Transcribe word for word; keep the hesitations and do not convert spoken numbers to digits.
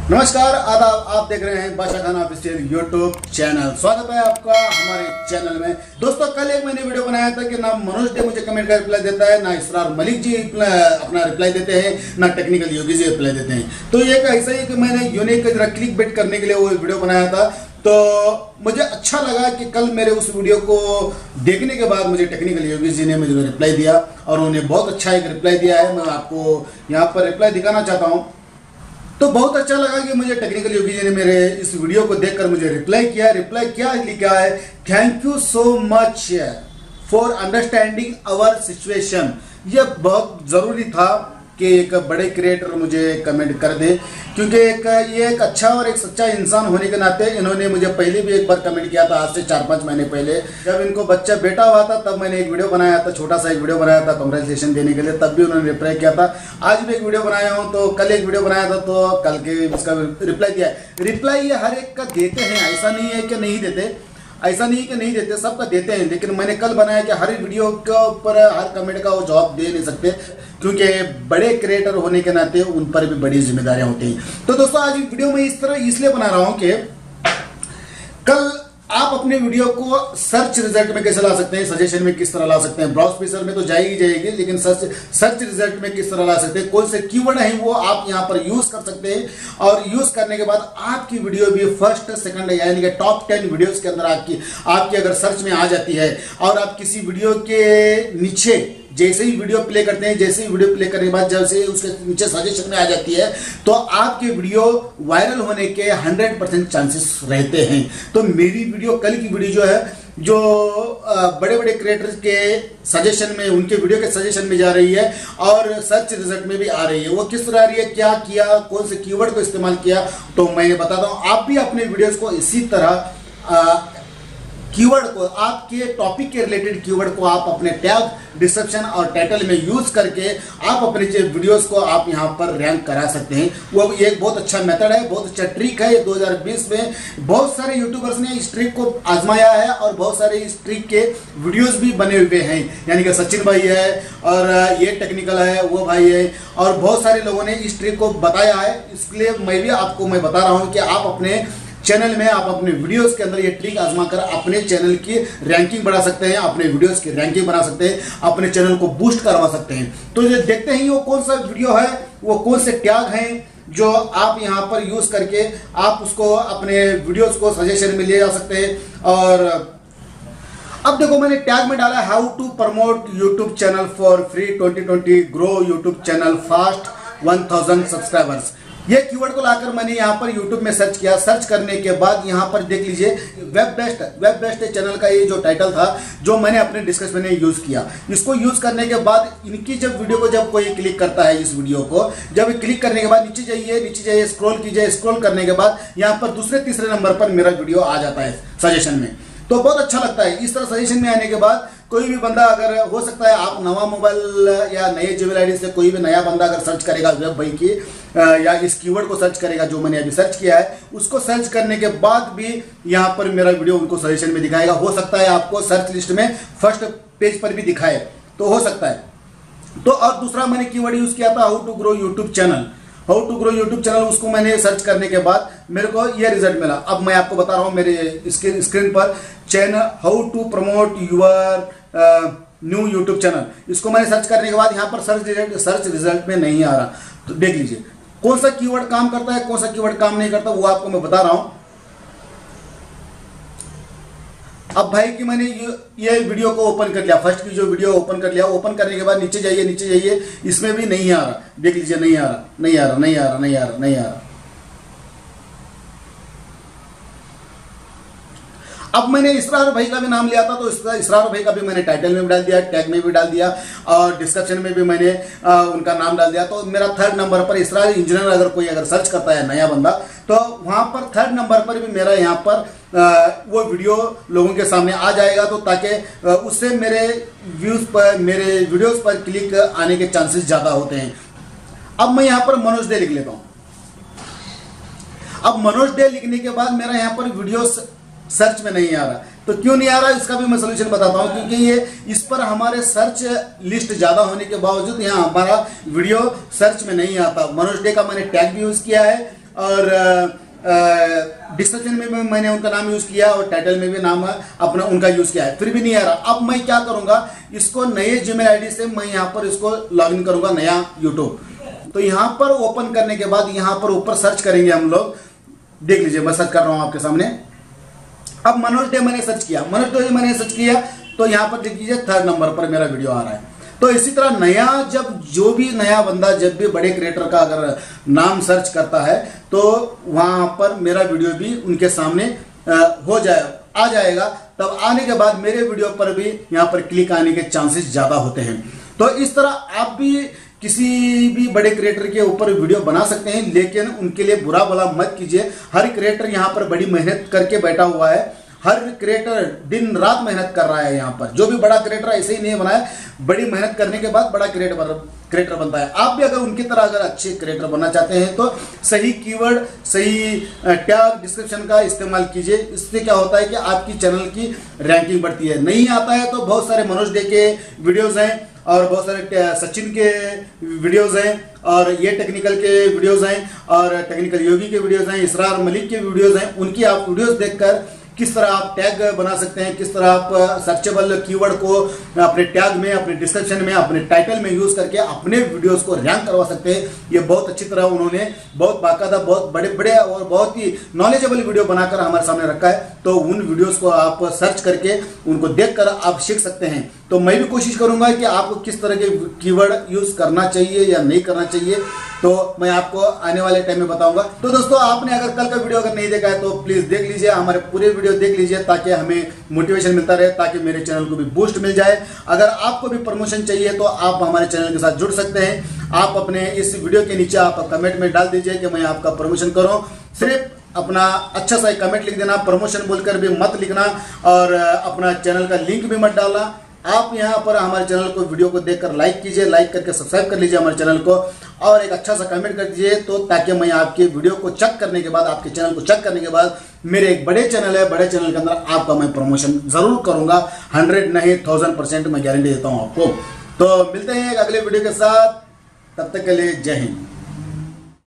नमस्कार आदाब, आप देख रहे हैं बादशाह खान ऑफिशियल यूट्यूब चैनल। स्वागत है आपका हमारे चैनल में। दोस्तों, कल एक मैंने वीडियो बनाया था कि ना मनोज डे मुझे कमेंट का रिप्लाई देता है, ना इसरार मलिक जी अपना रिप्लाई देते हैं, ना टेक्निकल योगी जी रिप्लाई देते हैं। तो ये ऐसा ही कि मैंने यूनिक क्लिक बेट करने के लिए वो वीडियो बनाया था। तो मुझे अच्छा लगा कि कल मेरे उस वीडियो को देखने के बाद मुझे टेक्निकल योगी जी ने मुझे रिप्लाई दिया और उन्होंने बहुत अच्छा एक रिप्लाई दिया है। मैं आपको यहाँ पर रिप्लाई दिखाना चाहता हूँ। तो बहुत अच्छा लगा कि मुझे टेक्निकल योगी जी ने मेरे इस वीडियो को देखकर मुझे रिप्लाई किया। रिप्लाई क्या लिखा है? Thank you so much for understanding our situation. यह बहुत ज़रूरी था कि एक बड़े क्रिएटर मुझे कमेंट कर दे, क्योंकि एक ये एक अच्छा और एक सच्चा इंसान होने के नाते इन्होंने मुझे पहले भी एक बार कमेंट किया था, आज से चार पाँच महीने पहले जब इनको बच्चा बेटा हुआ था, तब मैंने एक वीडियो बनाया था, छोटा सा एक वीडियो बनाया था कॉन्ग्रेचुलेशन देने के लिए, तब भी उन्होंने रिप्लाई किया था। आज भी एक वीडियो बनाया हूँ, तो कल एक वीडियो बनाया था, तो कल के इसका रिप्लाई दिया है। रिप्लाई ये हर एक का देते हैं, ऐसा नहीं है कि नहीं देते, ऐसा नहीं कि नहीं देते, सबका देते हैं। लेकिन मैंने कल बनाया कि हर वीडियो के ऊपर हर कमेंट का वो जवाब दे नहीं सकते, क्योंकि बड़े क्रिएटर होने के नाते उन पर भी बड़ी जिम्मेदारियां होती हैं। तो दोस्तों, आज वीडियो में इस तरह इसलिए बना रहा हूं कि कल आप अपने वीडियो को सर्च रिजल्ट में कैसे ला सकते हैं, सजेशन में किस तरह ला सकते हैं। ब्राउज फीचर में तो जाएगी जाएगी, लेकिन सर्च सर्च रिजल्ट में किस तरह ला सकते हैं, कौन से कीवर्ड है वो आप यहां पर यूज कर सकते हैं। और यूज करने के बाद आपकी वीडियो भी फर्स्ट सेकंड यानी कि टॉप टेन वीडियोस के अंदर आपकी आपकी अगर सर्च में आ जाती है, और आप किसी वीडियो के नीचे जैसे ही वीडियो प्ले करते हैं, जैसे ही वीडियो प्ले करने के बाद जैसे ही उसके नीचे सजेशन में आ जाती है, तो आपके वीडियो वायरल होने के हंड्रेड परसेंट चांसेस रहते हैं। तो मेरी वीडियो, कल की वीडियो जो है, जो बड़े बड़े क्रिएटर्स के सजेशन में, उनके वीडियो के सजेशन में जा रही है और सर्च रिजल्ट में भी आ रही है। वो किस तरह आ रही है, क्या किया, कौन से कीवर्ड को इस्तेमाल किया, तो मैं बताता हूँ। आप भी अपने वीडियोस को इसी तरह आ, कीवर्ड को, आपके टॉपिक के रिलेटेड कीवर्ड को आप अपने टैग, डिस्क्रिप्शन और टाइटल में यूज करके आप अपने वीडियोस को आप यहां पर रैंक करा सकते हैं। वो एक बहुत अच्छा मेथड है, बहुत अच्छा ट्रिक है। दो हज़ार बीस में बहुत सारे यूट्यूबर्स ने इस ट्रिक को आजमाया है और बहुत सारे इस ट्रिक के वीडियोस भी बने हुए हैं, यानी कि सचिन भाई है और ये टेक्निकल है, वो भाई है, और बहुत सारे लोगों ने इस ट्रिक को बताया है। इसलिए मैं भी आपको मैं बता रहा हूं कि आप अपने चैनल में, आप अपने वीडियोस के अंदर ये ट्रिक आजमा कर अपने चैनल की रैंकिंग बढ़ा सकते हैं, अपने वीडियोस की रैंकिंग बना सकते हैं, अपने चैनल को बूस्ट करवा सकते हैं। तो ये देखते हैं वो कौन सा वीडियो है, वो कौन से टैग हैं जो आप यहां पर यूज करके आप उसको अपने वीडियोस को सजेशन में ले जा सकते हैं। और अब देखो, मैंने टैग में डाला how to promote YouTube channel for free twenty twenty, grow YouTube channel fast one thousand subscribers. ये कीवर्ड को लाकर मैंने यहाँ पर YouTube में सर्च किया। सर्च करने के बाद यहाँ पर देख लीजिए, web best web best channel का ये जो टाइटल था, जो मैंने अपने डिस्कशन में यूज किया। इसको यूज करने के बाद इनकी जब वीडियो को जब कोई क्लिक करता है, इस वीडियो को जब क्लिक करने के बाद नीचे जाइए, नीचे जाइए, स्क्रॉल कीजिए। स्क्रॉल करने के बाद यहाँ पर दूसरे तीसरे नंबर पर मेरा वीडियो आ जाता है सजेशन में। तो बहुत अच्छा लगता है। इस तरह सजेशन में आने के बाद कोई भी बंदा, अगर हो सकता है आप नवा मोबाइल या नए जीमेल आईडी से कोई भी नया बंदा अगर सर्च करेगा वेब भाई की, या इस कीवर्ड को सर्च करेगा जो मैंने अभी सर्च किया है, उसको सर्च करने के बाद भी यहाँ पर मेरा वीडियो उनको सजेशन में दिखाएगा। हो सकता है आपको सर्च लिस्ट में फर्स्ट पेज पर भी दिखाए, तो हो सकता है। तो और दूसरा मैंने कीवर्ड यूज किया था how to grow YouTube channel. How to grow YouTube channel, उसको मैंने सर्च करने के बाद मेरे को यह रिजल्ट मिला। अब मैं आपको बता रहा हूं मेरे स्क्रीन पर, channel how to promote your new YouTube channel. इसको मैंने सर्च करने के बाद यहाँ पर सर्च रिजल्ट सर्च रिजल्ट में नहीं आ रहा। तो देख लीजिए कौन सा कीवर्ड काम करता है, कौन सा कीवर्ड काम नहीं करता, वो आपको मैं बता रहा हूं। अब भाई कि मैंने ये, ये वीडियो को ओपन कर लिया, फर्स्ट की जो वीडियो ओपन कर लिया, ओपन करने के बाद नीचे जाइए, नीचे जाइए, इसमें भी नहीं आ रहा। देख लीजिए, नहीं आ रहा, नहीं आ रहा, नहीं आ रहा, नहीं आ रहा, नहीं आ रहा। अब मैंने इसरार भाई का भी नाम लिया था, तो इसरार भाई का भी मैंने टाइटल में भी डाल दिया, टैग में भी डाल दिया और डिस्क्रिप्शन में भी मैंने आ, उनका नाम डाल दिया। तो मेरा थर्ड नंबर पर इसरार इंजीनियर अगर कोई अगर सर्च करता है नया बंदा, तो वहां पर थर्ड नंबर पर भी मेरा यहाँ पर आ, वो वीडियो लोगों के सामने आ जाएगा। तो ताकि उससे मेरे व्यूज पर, मेरे वीडियोस पर क्लिक आने के चांसेस ज्यादा होते हैं। अब मैं यहाँ पर मनोज डे लिख लेता हूँ। अब मनोज डे लिखने के बाद मेरा यहाँ पर वीडियो सर्च में नहीं आ रहा। तो क्यों नहीं आ रहा, इसका भी मैं सोल्यूशन बताता हूं। क्योंकि ये इस पर हमारे सर्च लिस्ट ज्यादा होने के बावजूद यहाँ हमारा वीडियो सर्च में नहीं आता। मनोज डे का मैंने टैग भी यूज किया है और डिस्क्रिप्शन में भी मैंने उनका नाम यूज किया और टाइटल में भी नाम अपना उनका यूज किया है, फिर भी नहीं आ रहा। अब मैं क्या करूंगा, इसको नए जीमेल आईडी से मैं यहाँ पर इसको लॉगिन करूंगा, नया यूट्यूब। तो यहाँ पर ओपन करने के बाद यहाँ पर ऊपर सर्च करेंगे हम लोग, देख लीजिए मैं सर्च कर रहा हूँ आपके सामने। अब मनोज डे मैंने सर्च किया, मनोज डे मैंने सर्च किया तो यहाँ पर देख लीजिए थर्ड नंबर पर मेरा वीडियो आ रहा है। तो इसी तरह नया, जब जो भी नया बंदा जब भी बड़े क्रिएटर का अगर नाम सर्च करता है तो वहां पर मेरा वीडियो भी उनके सामने हो जाए आ जाएगा। तब आने के बाद मेरे वीडियो पर भी यहाँ पर क्लिक आने के चांसेस ज्यादा होते हैं। तो इस तरह आप भी किसी भी बड़े क्रिएटर के ऊपर वीडियो बना सकते हैं, लेकिन उनके लिए बुरा भला मत कीजिए। हर क्रिएटर यहाँ पर बड़ी मेहनत करके बैठा हुआ है, हर क्रिएटर दिन रात मेहनत कर रहा है। यहाँ पर जो भी बड़ा क्रिएटर ऐसे ही नहीं बना है, बड़ी मेहनत करने के बाद बड़ा क्रिएटर क्रिएटर बनता है। आप भी अगर उनकी तरह अगर अच्छे क्रिएटर बनना चाहते हैं तो सही कीवर्ड, सही टैग, डिस्क्रिप्शन का इस्तेमाल कीजिए। इससे क्या होता है कि आपकी चैनल की रैंकिंग बढ़ती है। नहीं आता है तो बहुत सारे मनोज डे के वीडियोज हैं और बहुत सारे सचिन के वीडियोज हैं और ये टेक्निकल के वीडियोज हैं और टेक्निकल योगी के वीडियोज हैं, इसरार मलिक के वीडियोज हैं। उनकी आप वीडियोज देखकर किस तरह आप टैग बना सकते हैं, किस तरह आप सर्चेबल कीवर्ड को अपने टैग में, अपने डिस्क्रिप्शन में, अपने टाइटल में यूज करके अपने वीडियोस को रैंक करवा सकते हैं। ये बहुत अच्छी तरह उन्होंने बहुत बाकायदा, बहुत बड़े बड़े और बहुत ही नॉलेजेबल वीडियो बनाकर हमारे सामने रखा है। तो उन वीडियोस को आप सर्च करके उनको देखकर आप सीख सकते हैं। तो मैं भी कोशिश करूंगा कि आपको किस तरह के कीवर्ड यूज करना चाहिए या नहीं करना चाहिए, तो मैं आपको आने वाले टाइम में बताऊंगा। तो दोस्तों, आपने अगर कल का वीडियो अगर नहीं देखा है तो प्लीज देख लीजिए, हमारे पूरे वीडियो देख लीजिए ताकि हमें मोटिवेशन मिलता रहे, ताकि मेरे चैनल को भी बूस्ट मिल जाए। अगर आपको भी प्रमोशन चाहिए तो आप हमारे चैनल के साथ जुड़ सकते हैं। आप अपने इस वीडियो के नीचे आप कमेंट में डाल दीजिए कि मैं आपका प्रमोशन करूं। सिर्फ अपना अच्छा सा कमेंट लिख देना, प्रमोशन बोलकर भी मत लिखना और अपना चैनल का लिंक भी मत डालना। आप यहाँ पर हमारे चैनल को वीडियो को देखकर लाइक कीजिए, लाइक करके सब्सक्राइब कर लीजिए हमारे चैनल को और एक अच्छा सा कमेंट कर दीजिए, तो ताकि मैं आपके वीडियो को चेक करने के बाद, आपके चैनल को चेक करने के बाद, मेरे एक बड़े चैनल है, बड़े चैनल के अंदर आपका मैं प्रमोशन जरूर करूंगा। हंड्रेड नहीं थाउजेंड परसेंट मैं गारंटी देता हूं आपको। तो मिलते हैं एक अगले वीडियो के साथ, तब तक के लिए जय हिंद।